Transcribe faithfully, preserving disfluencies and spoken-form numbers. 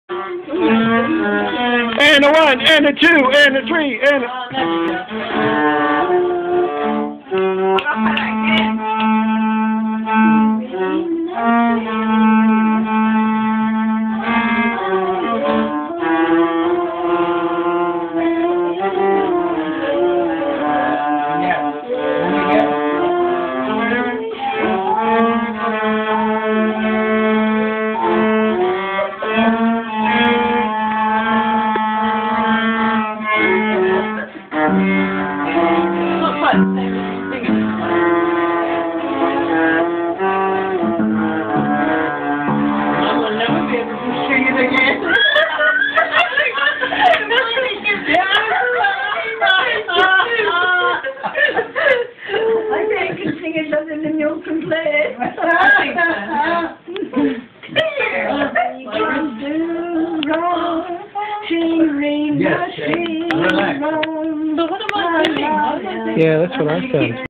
And a one, and a two, and a three, and a... Something and you can play it. Yes, relax. Yeah, Yeah, that's what I said.